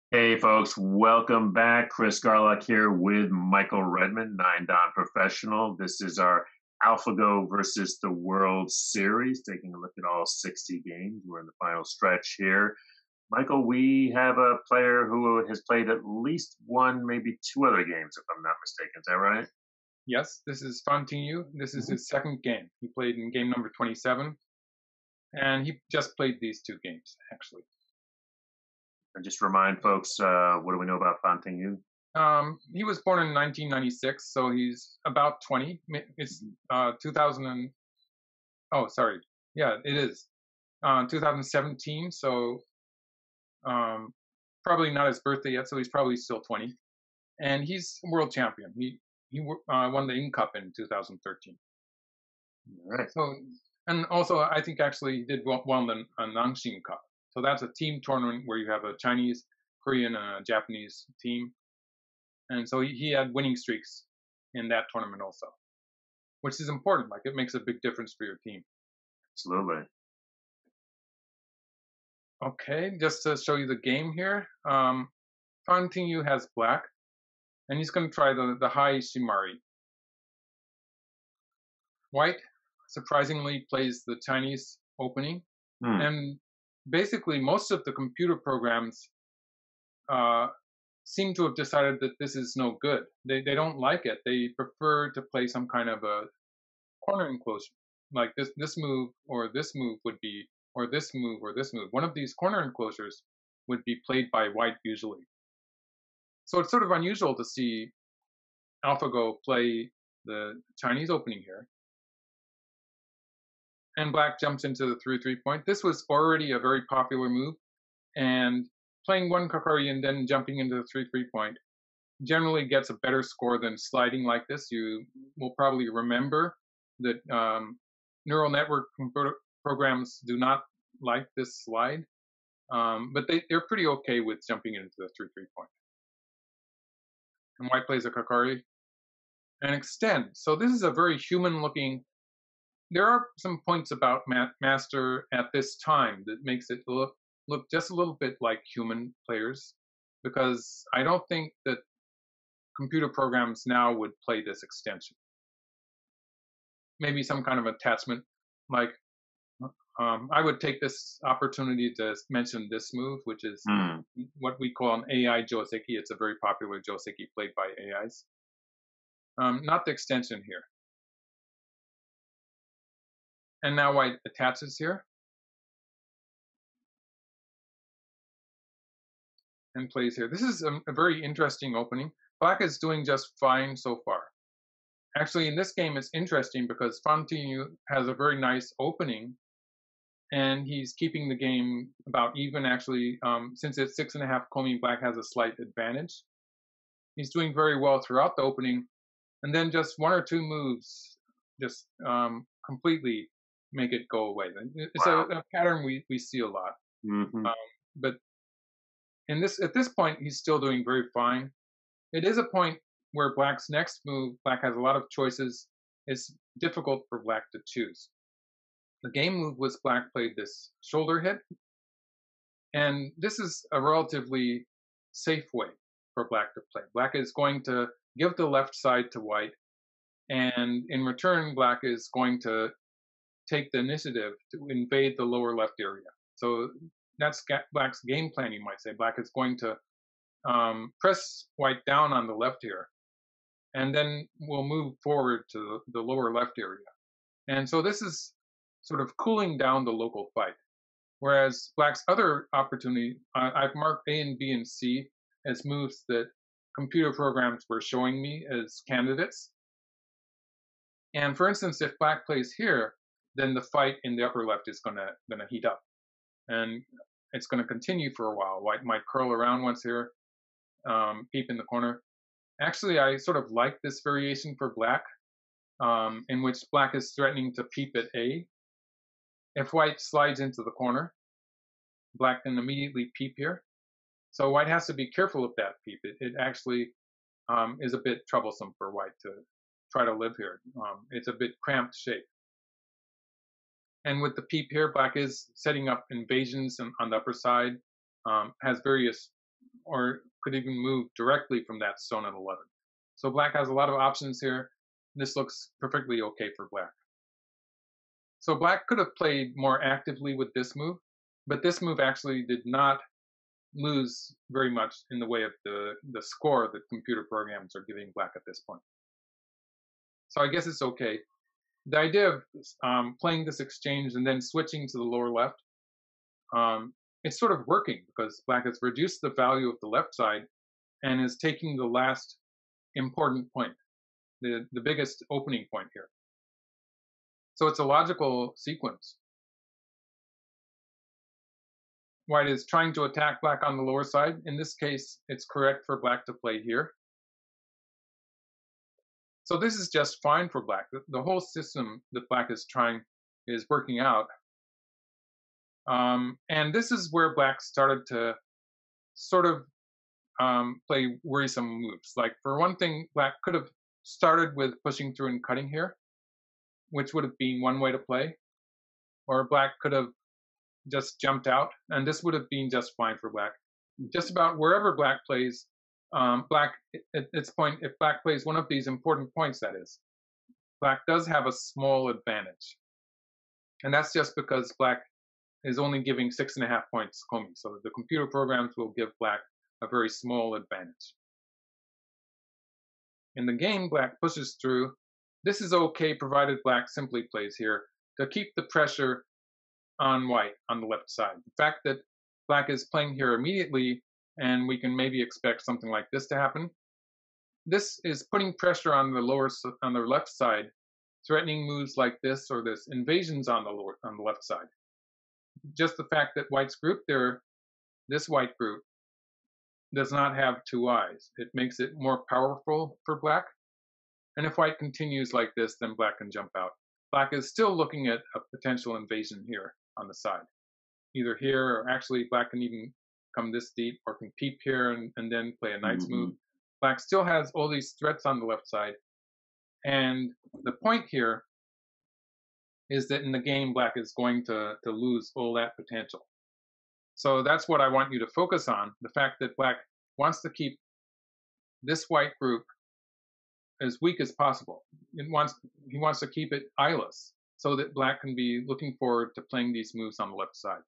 Hey folks, welcome back. Chris Garlock here with Michael Redmond, Nine Don Professional. This is our AlphaGo versus the World Series, taking a look at all 60 games. We're in the final stretch here. Michael, we have a player who has played at least one, maybe two other games, if I'm not mistaken. Is that right? Yes, this is Tingyu. This is his second game. He played in game number 27, and he just played these two games, actually. And just remind folks, what do we know about Tingyu? He was born in 1996, so he's about 20. It's 2000 and, oh, sorry. Yeah, it is 2017, so probably not his birthday yet, so he's probably still 20. And he's world champion. He won the Ing Cup in 2013. All right. So, and also I think actually he did won the Nongshim Cup. So that's a team tournament where you have a Chinese, Korean, and a Japanese team. And so he had winning streaks in that tournament also, which is important. Like it makes a big difference for your team. Absolutely. Okay, just to show you the game here, Tingyu has black, and he's going to try the high Shimari. White, surprisingly, plays the Chinese opening, and basically most of the computer programs seem to have decided that this is no good. They don't like it. They prefer to play some kind of a corner enclosure, like this move or this move would be, or this move or this move. One of these corner enclosures would be played by white usually. So it's sort of unusual to see AlphaGo play the Chinese opening here. And black jumps into the 3-3 point. This was already a very popular move, and playing one Kakari and then jumping into the 3-3 point generally gets a better score than sliding like this. You will probably remember that neural network programs do not like this slide, but they're pretty okay with jumping into the 3-3 point. And white plays a Kakari and extend. So this is a very human looking. There are some points about Master at this time that makes it look just a little bit like human players, because I don't think that computer programs now would play this extension. Maybe some kind of attachment, like I would take this opportunity to mention this move, which is what we call an AI joseki. It's a very popular joseki played by AIs. Not the extension here. And now white attaches here and plays here. This is a very interesting opening. Black is doing just fine so far. Actually, in this game, it's interesting because Tingyu has a very nice opening, and he's keeping the game about even. Actually, since it's 6.5 komi, black has a slight advantage. He's doing very well throughout the opening, and then just one or two moves just completely make it go away. It's a pattern we see a lot. But at this point, he's still doing very fine. It is a point where black's next move, black has a lot of choices. It's difficult for black to choose. The game move was black played this shoulder hit, and this is a relatively safe way for black to play. Black is going to give the left side to white, and in return, black is going to take the initiative to invade the lower left area. So that's black's game plan, you might say. Black is going to press white down on the left here, and then we'll move forward to the lower left area. And so this is sort of cooling down the local fight. Whereas black's other opportunity, I've marked A and B and C as moves that computer programs were showing me as candidates. And for instance, if black plays here, then the fight in the upper left is gonna heat up, and it's gonna continue for a while. White might curl around once here, peep in the corner. Actually, I sort of like this variation for black, in which black is threatening to peep at A. If white slides into the corner, black can immediately peep here. So white has to be careful of that peep. It actually is a bit troublesome for white to try to live here. It's a bit cramped shape. And with the peep here, black is setting up invasions on the upper side, has various or could even move directly from that stone at 11. So black has a lot of options here. This looks perfectly okay for black. So black could have played more actively with this move, but this move actually did not lose very much in the way of the score that computer programs are giving black at this point. So I guess it's okay. The idea of playing this exchange and then switching to the lower left, it's sort of working because black has reduced the value of the left side and is taking the last important point, the biggest opening point here. So it's a logical sequence. White is trying to attack black on the lower side. In this case, it's correct for black to play here. So this is just fine for black. The whole system that black is trying is working out. And this is where black started to sort of play worrisome moves. Like for one thing, black could have started with pushing through and cutting here, which would have been one way to play. Or black could have just jumped out, and this would have been just fine for black. Just about wherever black plays, black at its point, if black plays one of these important points, that is, black does have a small advantage. And that's just because black is only giving 6.5 points Komi. So the computer programs will give black a very small advantage. In the game, black pushes through. This is okay provided black simply plays here to keep the pressure on white on the left side. The fact that black is playing here immediately and we can maybe expect something like this to happen, this is putting pressure on the left side, threatening moves like this or this, invasions on the left side. Just the fact that white's group there, this white group, does not have two eyes. It makes it more powerful for black. And if white continues like this, then black can jump out. Black is still looking at a potential invasion here on the side. Either here, or actually black can even come this deep, or can peep here and then play a knight's move. Black still has all these threats on the left side. And the point here is that in the game, black is going to lose all that potential. So that's what I want you to focus on, the fact that black wants to keep this white group as weak as possible. He wants to keep it eyeless so that black can be looking forward to playing these moves on the left side.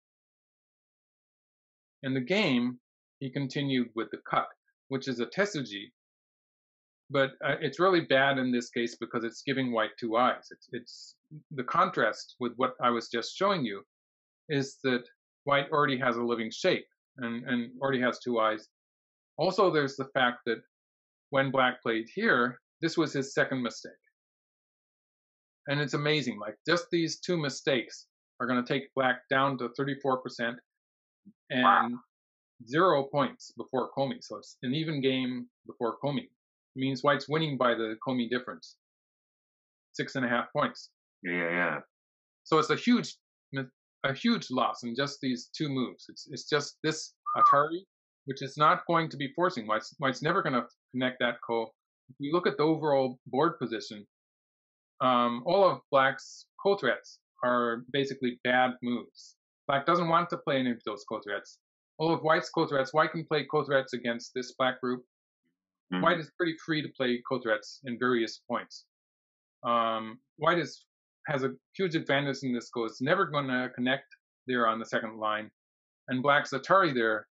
In the game, he continued with the cut, which is a tesuji, but it's really bad in this case because it's giving white two eyes. It's the contrast with what I was just showing you is that white already has a living shape and already has two eyes. Also, there's the fact that when black played here, this was his second mistake. And it's amazing, like just these two mistakes are going to take black down to 34% and 0 points before Komi. So it's an even game before Komi. It means white's winning by the Komi difference, 6.5 points. Yeah. So it's a huge loss in just these two moves. It's just this Atari, which is not going to be forcing. White's never going to connect that ko. If you look at the overall board position, all of black's ko threats are basically bad moves. Black doesn't want to play any of those ko threats. All of white's ko threats, white can play ko threats against this black group. White is pretty free to play ko threats in various points. White has a huge advantage in this ko. It's never going to connect there on the second line. And black's Atari there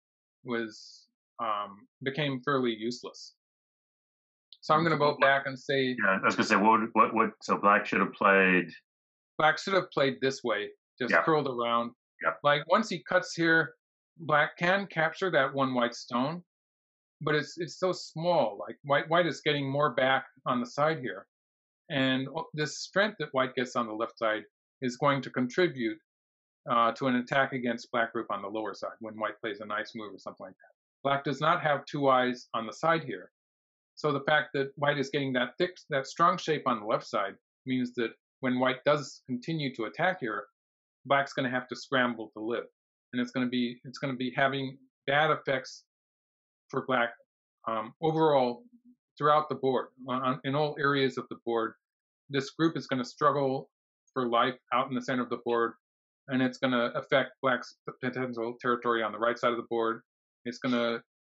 became fairly useless. So I'm going to go back and say... Yeah, I was going to say, so black should have played... Black should have played this way, just curled around. Yeah. Like, once he cuts here, black can capture that one white stone, but it's so small. Like, white is getting more back on the side here. And this strength that white gets on the left side is going to contribute to an attack against black group on the lower side when white plays a nice move or something like that. Black does not have two eyes on the side here. So the fact that white is getting that strong shape on the left side means that when white does continue to attack here, black's going to have to scramble to live. And it's going to be having bad effects for black overall throughout the board. In all areas of the board, this group is going to struggle for life out in the center of the board, and it's going to affect black's potential territory on the right side of the board. It's going to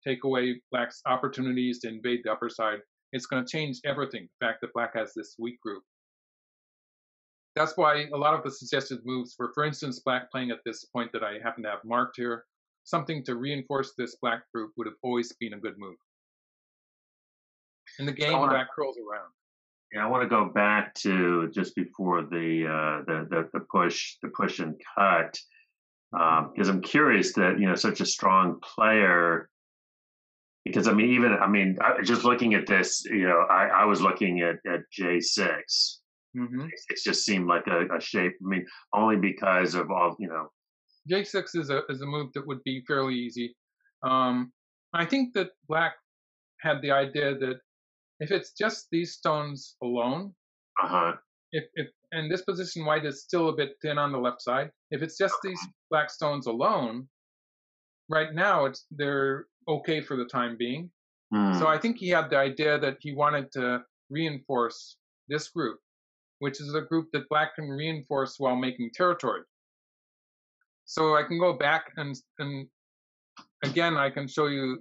take away black's opportunities to invade the upper side. It's going to change everything. The fact that black has this weak group. That's why a lot of the suggested moves were, for instance, black playing at this point that I happen to have marked here. Something to reinforce this black group would have always been a good move. In the game, black curls around. Yeah, I want to go back to just before the push and cut, because I'm curious that such a strong player. Because just looking at this, I was looking at J6. Mm-hmm. It just seemed like a shape. Only because of all J6 is a move that would be fairly easy. I think that black had the idea that if it's just these stones alone, if in this position white is still a bit thin on the left side, if it's just these black stones alone, right now they're okay for the time being. So I think he had the idea that he wanted to reinforce this group, which is a group that black can reinforce while making territory. So I can go back and again I can show you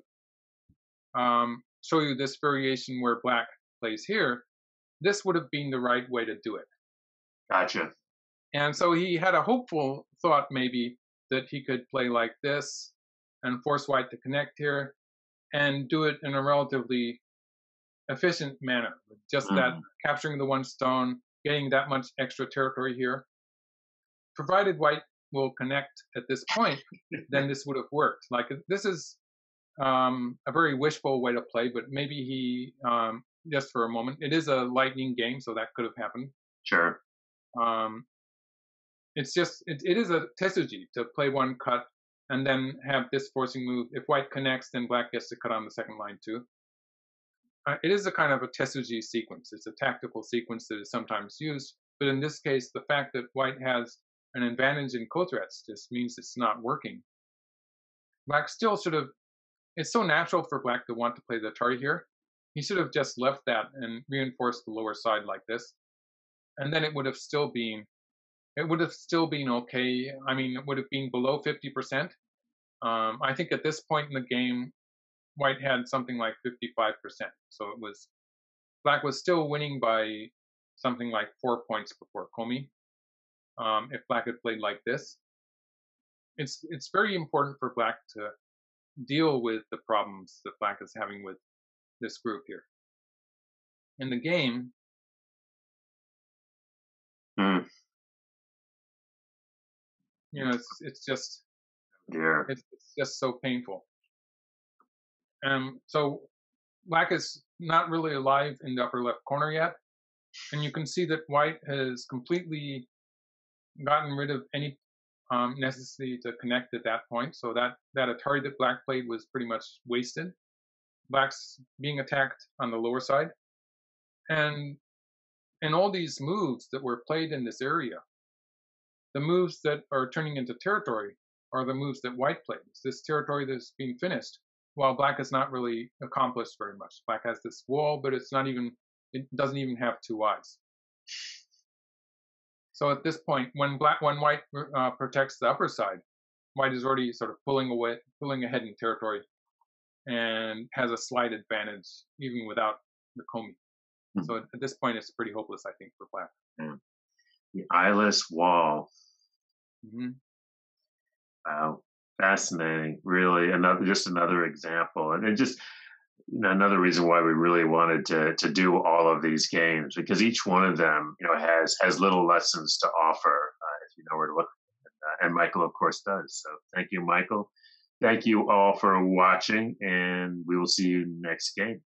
this variation where black plays here. This would have been the right way to do it. Gotcha. And so he had a hopeful thought maybe that he could play like this and force white to connect here and do it in a relatively efficient manner. Just that capturing the one stone, getting that much extra territory here. Provided white will connect at this point, then this would have worked. Like this is a very wishful way to play, but maybe he, just for a moment, it is a lightning game, so that could have happened. Sure. It's just, it is a tesuji to play one cut and then have this forcing move. If white connects, then black gets to cut on the second line too. It is a kind of a tesuji sequence. It's a tactical sequence that is sometimes used, but in this case, the fact that white has an advantage in koteretsu just means it's not working. Black still should have, it's so natural for black to want to play the Atari here. He should have just left that and reinforced the lower side like this. And then it would have still been okay. I mean, it would have been below 50%. I think at this point in the game, white had something like 55%. So black was still winning by something like 4 points before komi. If black had played like this. It's very important for black to deal with the problems that black is having with this group here. In the game, it's just it's just so painful. So black is not really alive in the upper left corner yet, and you can see that white has completely gotten rid of any necessity to connect at that point. So that Atari that black played was pretty much wasted. Black's being attacked on the lower side. And all these moves that were played in this area, the moves that are turning into territory are the moves that white plays. This territory that's being finished, while black has not really accomplished very much. Black has this wall, but it doesn't even have two eyes. So at this point, when white protects the upper side, white is already sort of pulling ahead in territory, and has a slight advantage even without the komi. So at this point, it's pretty hopeless, I think, for black. The eyeless wall. Wow, fascinating! Really, another example, and it just another reason why we really wanted to do all of these games, because each one of them has little lessons to offer if you know where to look, and Michael of course does. So thank you, Michael. Thank you all for watching, and we will see you next game.